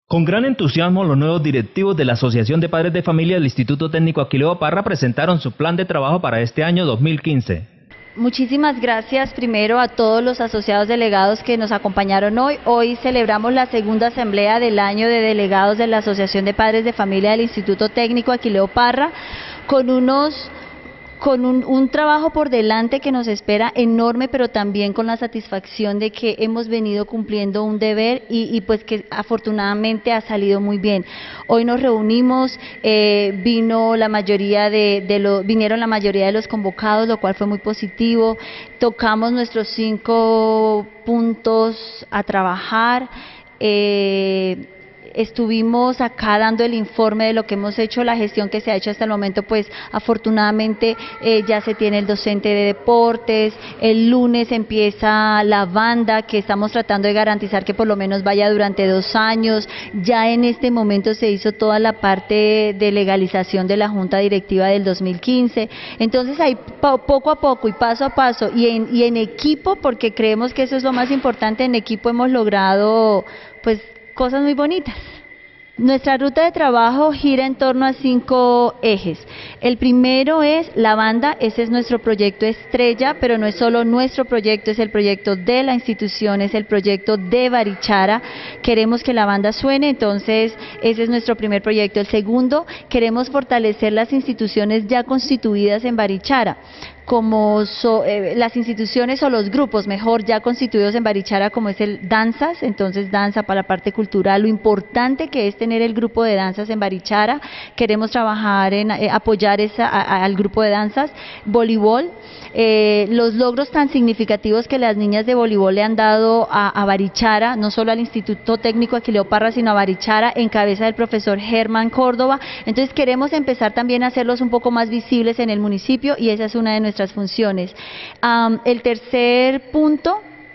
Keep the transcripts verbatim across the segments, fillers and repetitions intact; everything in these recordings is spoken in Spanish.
Con gran entusiasmo, los nuevos directivos de la Asociación de Padres de Familia del Instituto Técnico Aquileo Parra presentaron su plan de trabajo para este año dos mil quince. Muchísimas gracias primero a todos los asociados delegados que nos acompañaron hoy. Hoy celebramos la segunda asamblea del año de delegados de la Asociación de Padres de Familia del Instituto Técnico Aquileo Parra, con unos... con un, un trabajo por delante que nos espera enorme, pero también con la satisfacción de que hemos venido cumpliendo un deber y, y pues que afortunadamente ha salido muy bien. Hoy nos reunimos, eh, vino la mayoría de, de lo, vinieron la mayoría de los convocados, lo cual fue muy positivo. Tocamos nuestros cinco puntos a trabajar. Eh, Estuvimos acá dando el informe de lo que hemos hecho, la gestión que se ha hecho hasta el momento, pues afortunadamente eh, ya se tiene el docente de deportes, el lunes empieza la banda que estamos tratando de garantizar que por lo menos vaya durante dos años, ya en este momento se hizo toda la parte de legalización de la Junta Directiva del dos mil quince, entonces ahí poco a poco y paso a paso y en, y en equipo, porque creemos que eso es lo más importante, en equipo hemos logrado pues cosas muy bonitas. Nuestra ruta de trabajo gira en torno a cinco ejes. El primero es la banda, ese es nuestro proyecto estrella, pero no es solo nuestro proyecto, es el proyecto de la institución, es el proyecto de Barichara. Queremos que la banda suene, entonces ese es nuestro primer proyecto. El segundo, queremos fortalecer las instituciones ya constituidas en Barichara, como so, eh, las instituciones o los grupos mejor ya constituidos en Barichara, como es el danzas, entonces danza para la parte cultural, lo importante que es tener el grupo de danzas en Barichara, queremos trabajar en eh, apoyar esa, a, al grupo de danzas, voleibol, eh, los logros tan significativos que las niñas de voleibol le han dado a, a Barichara, no solo al Instituto Técnico Aquileo Parra, sino a Barichara, en cabeza del profesor Germán Córdoba, entonces queremos empezar también a hacerlos un poco más visibles en el municipio y esa es una de nuestras funciones. Um, el tercer punto,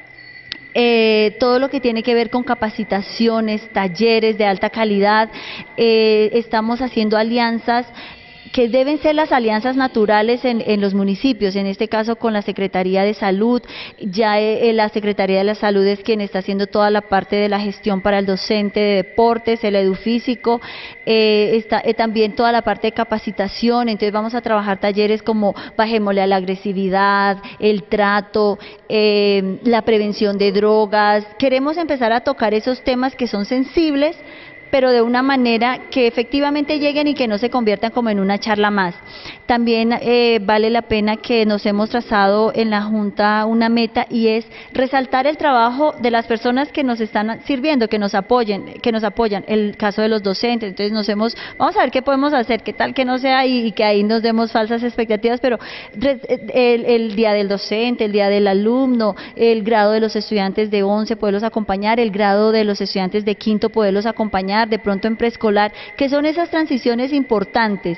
eh, todo lo que tiene que ver con capacitaciones, talleres de alta calidad, eh, estamos haciendo alianzas que deben ser las alianzas naturales en, en los municipios, en este caso con la Secretaría de Salud, ya eh, la Secretaría de la Salud es quien está haciendo toda la parte de la gestión para el docente de deportes, el edufísico, eh, está eh, también toda la parte de capacitación, entonces vamos a trabajar talleres como bajémosle a la agresividad, el trato, eh, la prevención de drogas, queremos empezar a tocar esos temas que son sensibles, pero de una manera que efectivamente lleguen y que no se conviertan como en una charla más. También eh, vale la pena que nos hemos trazado en la Junta una meta y es resaltar el trabajo de las personas que nos están sirviendo, que nos apoyen, que nos apoyan, el caso de los docentes, entonces nos hemos, vamos a ver qué podemos hacer, qué tal que no sea y, y que ahí nos demos falsas expectativas, pero el, el día del docente, el día del alumno, el grado de los estudiantes de once, poderlos acompañar, el grado de los estudiantes de quinto, poderlos acompañar, de pronto en preescolar, que son esas transiciones importantes,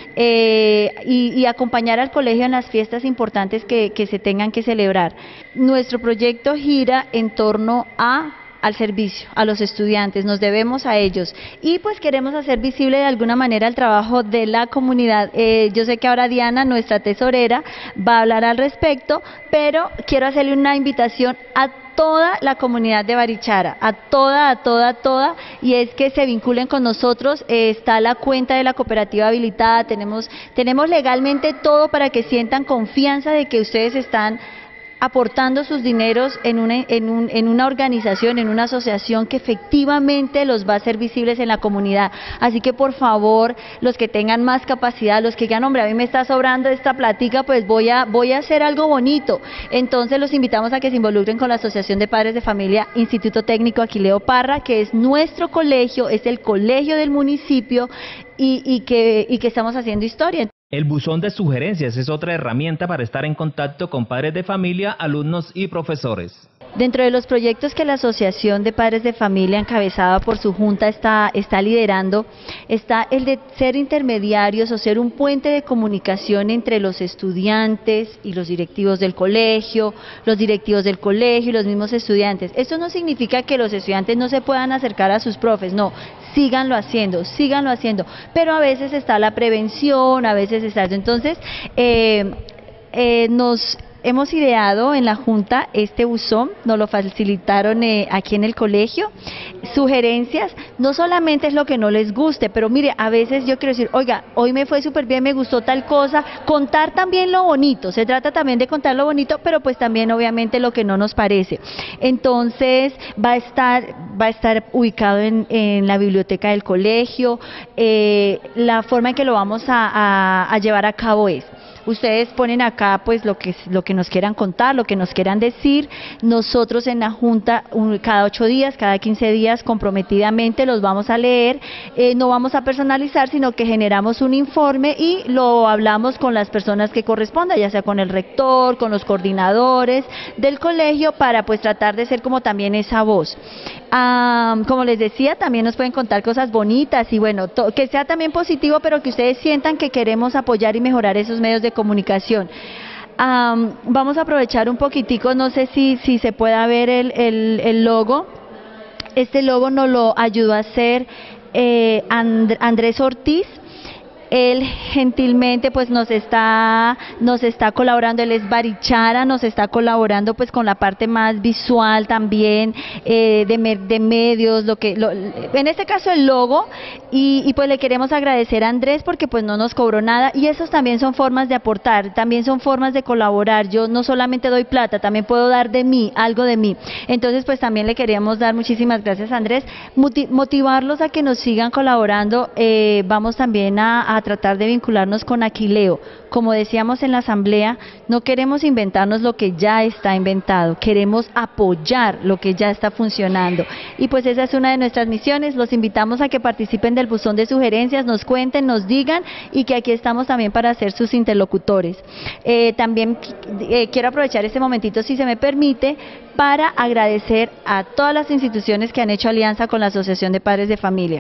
eh, y, y acompañar al colegio en las fiestas importantes que, que se tengan que celebrar. Nuestro proyecto gira en torno a al servicio, a los estudiantes, nos debemos a ellos y pues queremos hacer visible de alguna manera el trabajo de la comunidad. Eh, yo sé que ahora Diana, nuestra tesorera, va a hablar al respecto, pero quiero hacerle una invitación a toda la comunidad de Barichara, a toda, a toda, a toda, y es que se vinculen con nosotros, eh, está la cuenta de la cooperativa habilitada, tenemos, tenemos legalmente todo para que sientan confianza de que ustedes están aportando sus dineros en una, en, un, en una organización, en una asociación que efectivamente los va a hacer visibles en la comunidad. Así que por favor, los que tengan más capacidad, los que digan, hombre, a mí me está sobrando esta platica, pues voy a, voy a hacer algo bonito. Entonces los invitamos a que se involucren con la Asociación de Padres de Familia Instituto Técnico Aquileo Parra, que es nuestro colegio, es el colegio del municipio y, y, que, y que estamos haciendo historia. El buzón de sugerencias es otra herramienta para estar en contacto con padres de familia, alumnos y profesores. Dentro de los proyectos que la Asociación de Padres de Familia, encabezada por su junta, está, está liderando, está el de ser intermediarios o ser un puente de comunicación entre los estudiantes y los directivos del colegio, los directivos del colegio y los mismos estudiantes. Esto no significa que los estudiantes no se puedan acercar a sus profes, no, síganlo haciendo, síganlo haciendo, pero a veces está la prevención, a veces está eso. Entonces, eh, eh, nos... hemos ideado en la Junta este buzón, nos lo facilitaron eh, aquí en el colegio, sugerencias, no solamente es lo que no les guste, pero mire, a veces yo quiero decir, oiga, hoy me fue súper bien, me gustó tal cosa, contar también lo bonito, se trata también de contar lo bonito, pero pues también obviamente lo que no nos parece. Entonces va a estar, va a estar ubicado en, en la biblioteca del colegio, eh, la forma en que lo vamos a, a, a llevar a cabo es, ustedes ponen acá pues lo que, lo que nos quieran contar, lo que nos quieran decir, nosotros en la Junta un, cada ocho días, cada quince días comprometidamente los vamos a leer, eh, no vamos a personalizar, sino que generamos un informe y lo hablamos con las personas que correspondan, ya sea con el rector, con los coordinadores del colegio, para pues tratar de ser como también esa voz. Ah, como les decía, también nos pueden contar cosas bonitas y bueno, que sea también positivo, pero que ustedes sientan que queremos apoyar y mejorar esos medios de comunicación. Um, vamos a aprovechar un poquitico, no sé si, si se pueda ver el, el, el logo. Este logo nos lo ayudó a hacer eh, And, Andrés Ortiz. Él gentilmente pues nos está nos está colaborando, él es Barichara, nos está colaborando pues con la parte más visual también, eh, de, me, de medios, lo que lo, en este caso el logo, y, y pues le queremos agradecer a Andrés porque pues no nos cobró nada, y esos también son formas de aportar, también son formas de colaborar. Yo no solamente doy plata, también puedo dar de mí, algo de mí. Entonces pues también le queríamos dar muchísimas gracias a Andrés, motivarlos a que nos sigan colaborando. Eh, vamos también a, a tratar de vincularnos con Aquileo. Como decíamos en la asamblea, no queremos inventarnos lo que ya está inventado, queremos apoyar lo que ya está funcionando, y pues esa es una de nuestras misiones. Los invitamos a que participen del buzón de sugerencias, nos cuenten, nos digan, y que aquí estamos también para ser sus interlocutores. Eh, también eh, quiero aprovechar este momentito, si se me permite, para agradecer a todas las instituciones que han hecho alianza con la Asociación de Padres de Familia.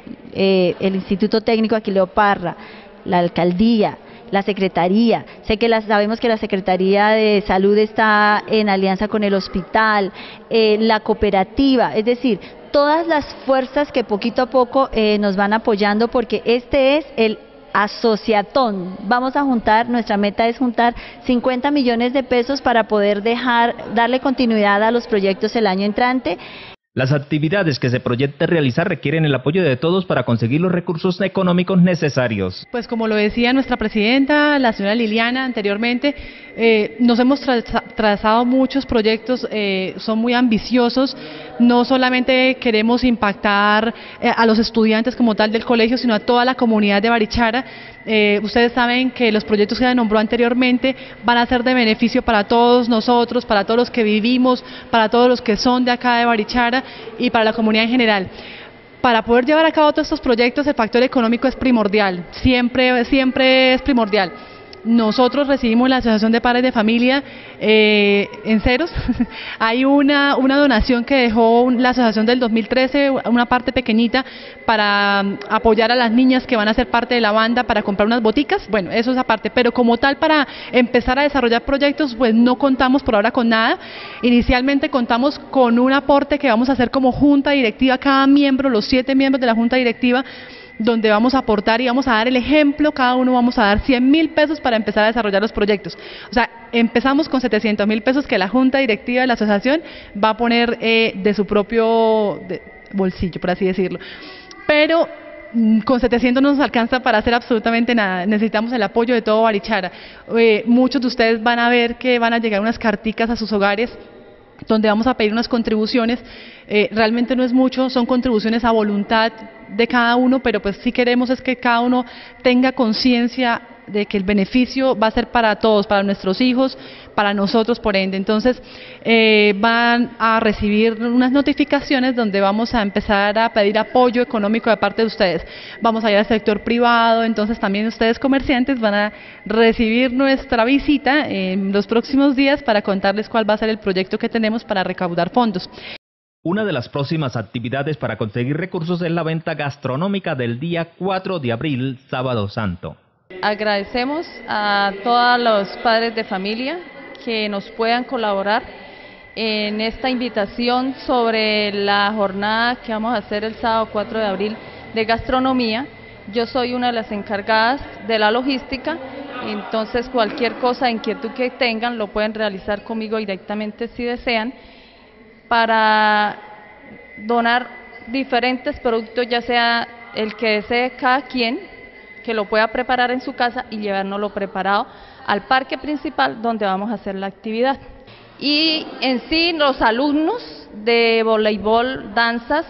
Eh, el Instituto Técnico Aquileo Parra, la Alcaldía, la Secretaría, sé que la, sabemos que la Secretaría de Salud está en alianza con el hospital, eh, la cooperativa, es decir, todas las fuerzas que poquito a poco eh, nos van apoyando, porque este es el asociatón. Vamos a juntar, nuestra meta es juntar cincuenta millones de pesos para poder dejar, darle continuidad a los proyectos el año entrante. Las actividades que se proyecta realizar requieren el apoyo de todos para conseguir los recursos económicos necesarios. Pues como lo decía nuestra presidenta, la señora Liliana, anteriormente, eh, nos hemos traza, trazado muchos proyectos, eh, son muy ambiciosos. No solamente queremos impactar eh, a los estudiantes como tal del colegio, sino a toda la comunidad de Barichara. Eh, ustedes saben que los proyectos que se nombró anteriormente van a ser de beneficio para todos nosotros, para todos los que vivimos, para todos los que son de acá de Barichara y para la comunidad en general. Para poder llevar a cabo todos estos proyectos, el factor económico es primordial, siempre, siempre es primordial. Nosotros recibimos la Asociación de Padres de Familia eh, en ceros. Hay una, una donación que dejó la Asociación del dos mil trece, una parte pequeñita para um, apoyar a las niñas que van a ser parte de la banda, para comprar unas boticas. Bueno, eso es aparte, pero como tal para empezar a desarrollar proyectos, pues no contamos por ahora con nada. Inicialmente contamos con un aporte que vamos a hacer como junta directiva, cada miembro, los siete miembros de la junta directiva, donde vamos a aportar y vamos a dar el ejemplo, cada uno vamos a dar cien mil pesos para empezar a desarrollar los proyectos. O sea, empezamos con setecientos mil pesos que la junta directiva de la asociación va a poner eh, de su propio de, bolsillo, por así decirlo. Pero mm, con setecientos no nos alcanza para hacer absolutamente nada, necesitamos el apoyo de todo Barichara. Eh, muchos de ustedes van a ver que van a llegar unas carticas a sus hogares donde vamos a pedir unas contribuciones. Eh, realmente no es mucho, son contribuciones a voluntad de cada uno, pero pues sí queremos es que cada uno tenga conciencia de que el beneficio va a ser para todos, para nuestros hijos, para nosotros por ende. Entonces eh, van a recibir unas notificaciones donde vamos a empezar a pedir apoyo económico de parte de ustedes. Vamos a ir al sector privado, entonces también ustedes comerciantes van a recibir nuestra visita en los próximos días para contarles cuál va a ser el proyecto que tenemos para recaudar fondos. Una de las próximas actividades para conseguir recursos es la venta gastronómica del día cuatro de abril, Sábado Santo. Agradecemos a todos los padres de familia que nos puedan colaborar en esta invitación sobre la jornada que vamos a hacer el sábado cuatro de abril de gastronomía. Yo soy una de las encargadas de la logística Entonces cualquier cosa, inquietud que tengan, lo pueden realizar conmigo directamente si desean, para donar diferentes productos, ya sea el que desee cada quien, que lo pueda preparar en su casa y llevárnoslo preparado al parque principal donde vamos a hacer la actividad. Y en sí los alumnos de voleibol, danzas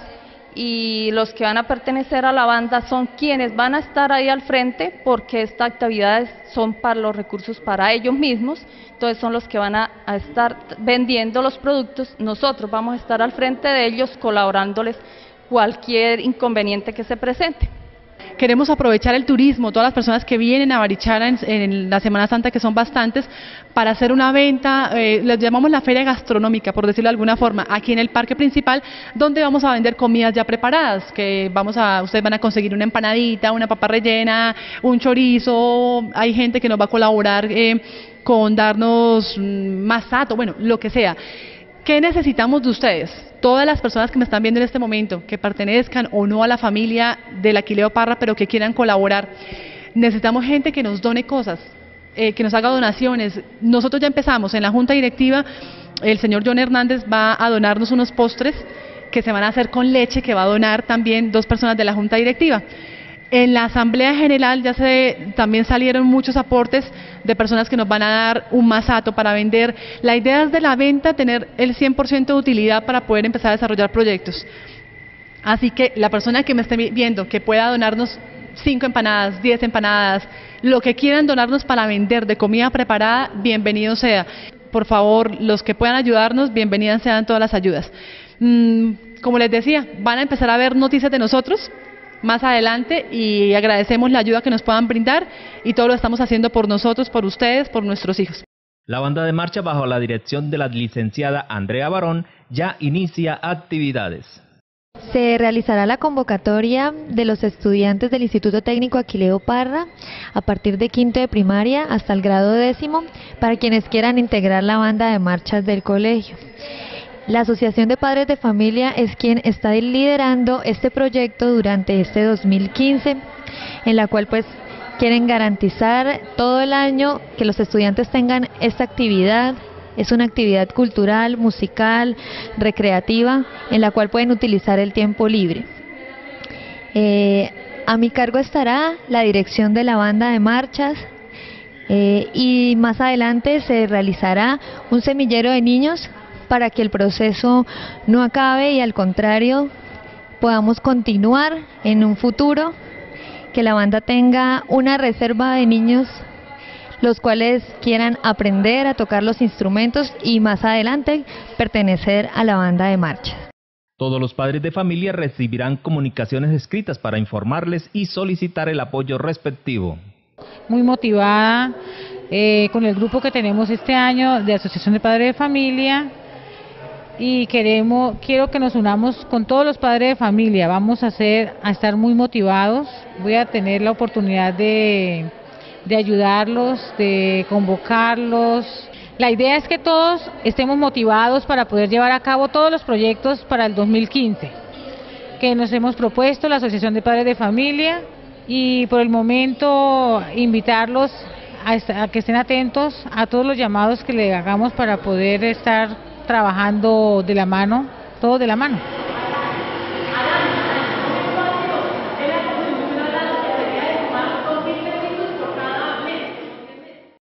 y los que van a pertenecer a la banda son quienes van a estar ahí al frente, porque estas actividades son para los recursos para ellos mismos, entonces son los que van a, a estar vendiendo los productos. Nosotros vamos a estar al frente de ellos colaborándoles cualquier inconveniente que se presente. Queremos aprovechar el turismo, todas las personas que vienen a Barichara en, en la Semana Santa, que son bastantes, para hacer una venta, eh, les llamamos la feria gastronómica, por decirlo de alguna forma, aquí en el parque principal, donde vamos a vender comidas ya preparadas, que vamos a, ustedes van a conseguir una empanadita, una papa rellena, un chorizo, hay gente que nos va a colaborar eh, con darnos mm, masato, bueno, lo que sea. ¿Qué necesitamos de ustedes? Todas las personas que me están viendo en este momento, que pertenezcan o no a la familia del Aquileo Parra, pero que quieran colaborar, necesitamos gente que nos done cosas, eh, que nos haga donaciones. Nosotros ya empezamos en la Junta Directiva, el señor John Hernández va a donarnos unos postres que se van a hacer con leche, que va a donar también dos personas de la Junta Directiva. En la Asamblea General ya se también salieron muchos aportes de personas que nos van a dar un masato para vender. La idea es de la venta tener el cien por ciento de utilidad para poder empezar a desarrollar proyectos. Así que la persona que me esté viendo, que pueda donarnos cinco empanadas, diez empanadas, lo que quieran donarnos para vender de comida preparada, bienvenido sea. Por favor, los que puedan ayudarnos, bienvenidas sean todas las ayudas. Mm, como les decía, van a empezar a ver noticias de nosotros más adelante y agradecemos la ayuda que nos puedan brindar, y todo lo estamos haciendo por nosotros, por ustedes, por nuestros hijos. La banda de marcha, bajo la dirección de la licenciada Andrea Barón, ya inicia actividades. Se realizará la convocatoria de los estudiantes del Instituto Técnico Aquileo Parra a partir de quinto de primaria hasta el grado décimo, para quienes quieran integrar la banda de marchas del colegio. La Asociación de Padres de Familia es quien está liderando este proyecto durante este dos mil quince, en la cual pues quieren garantizar todo el año que los estudiantes tengan esta actividad. Es una actividad cultural, musical, recreativa, en la cual pueden utilizar el tiempo libre. Eh, a mi cargo estará la dirección de la banda de marchas, eh, y más adelante se realizará un semillero de niños para que el proceso no acabe y al contrario podamos continuar en un futuro, que la banda tenga una reserva de niños los cuales quieran aprender a tocar los instrumentos y más adelante pertenecer a la banda de marcha. Todos los padres de familia recibirán comunicaciones escritas para informarles y solicitar el apoyo respectivo. Muy motivada eh, con el grupo que tenemos este año de Asociación de Padres de Familia, y queremos, quiero que nos unamos con todos los padres de familia. Vamos a, hacer, a estar muy motivados. Voy a tener la oportunidad de, de ayudarlos, de convocarlos. La idea es que todos estemos motivados para poder llevar a cabo todos los proyectos para el dos mil quince que nos hemos propuesto la Asociación de Padres de Familia, y por el momento invitarlos a, a que estén atentos a todos los llamados que le hagamos para poder estar trabajando de la mano, todo de la mano.